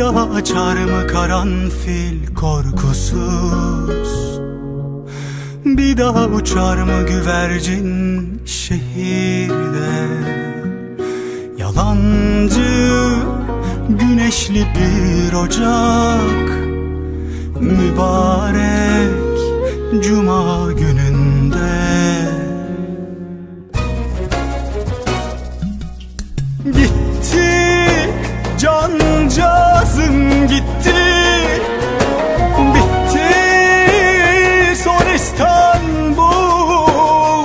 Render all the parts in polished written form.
daha açar mı karanfil korkusuz? Bir daha uçar mı güvercin şehirde? Yalancı güneşli bir ocak, mübarek cuma gününde. Gitti cancağızım gitti, bitti son İstanbul.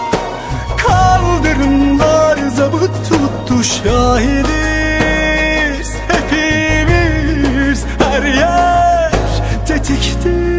Kaldırımlar zabıt tuttu, şahidiz hepimiz, her yer tetikte.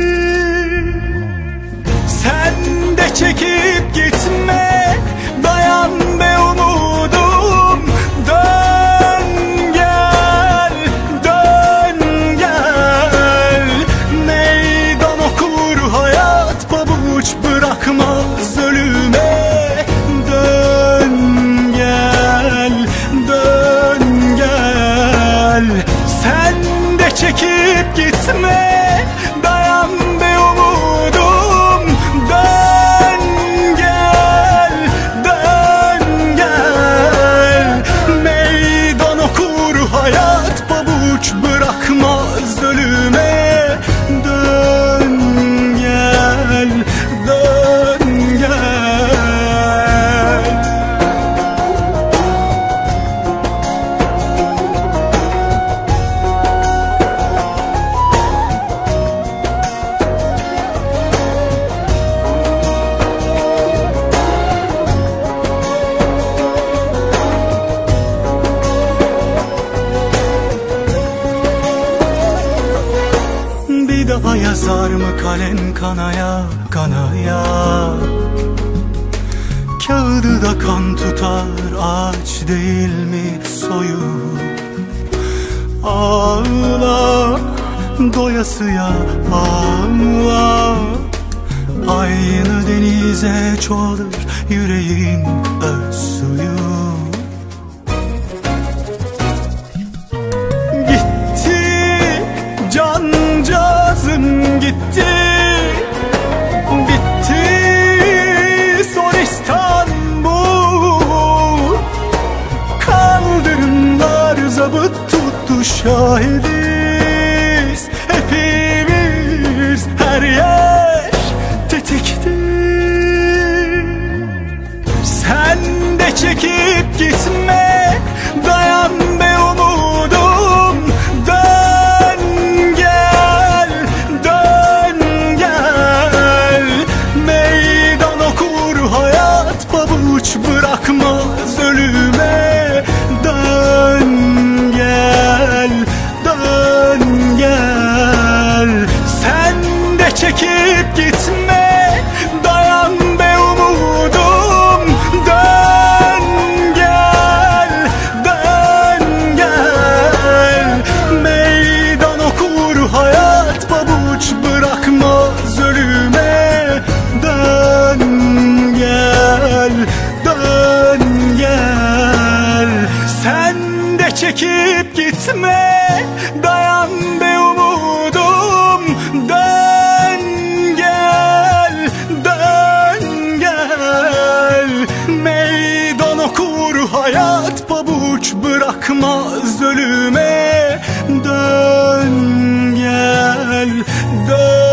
Sen de çekip gitme, dayan be umudum. Dön gel, dön gel. Meydan okur hayat, pabuç bırakmaz ölüme. Dön gel, dön gel. Sen de çekip gitme, dayan be umudum. Dön gel, dön gel. Meydan okur hayat, pabuç bırakmaz ölüme. Dön gel, dön gel. Bir daha yazar mı kalem kanaya kanaya? Kağıdı da kan tutar, ağaç değil mi soyu? Ağla doyasıya ağla, aynı denize çoğalır yüreğin öz suyu. Cancağızım gitti, bitti son İstanbul. Kaldırımlar zabıt tuttu, şahidiz hepimiz, her yer tetikte. Sen de çekip gitme, dayan be umudum. Dön gel, dön gel. Meydan okur hayat, pabuç bırakmaz ölüme. Dön gel, dön gel. Sen de çekip gitme, dayan be umudum. Dön gel, dön gel. Meydan okur hayat, pabuç bırakmaz ölüme. Dön gel, dön gel. Sen de çekip gitme, dayan be umudum. Dön gel, dön gel. Meydan okur hayat, pabuç bırakmaz ölüme. Dön gel, dön